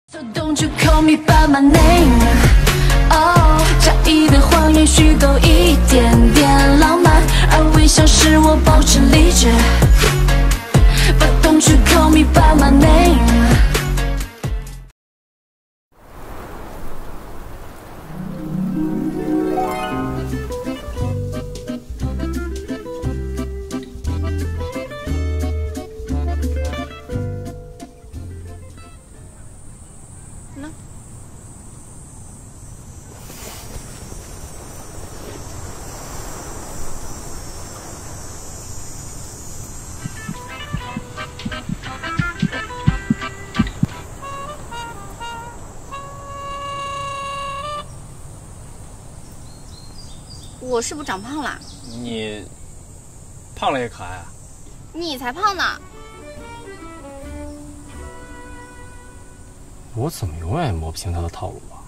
So don't you call me by my name? Oh， 假意的谎言虚构一点点浪漫，而微笑使我保持理智。But don't you call me by my name? 我是不是长胖了？ 你胖了也可爱啊！ 你才胖呢！ 我怎么永远也摸不清他的套路啊？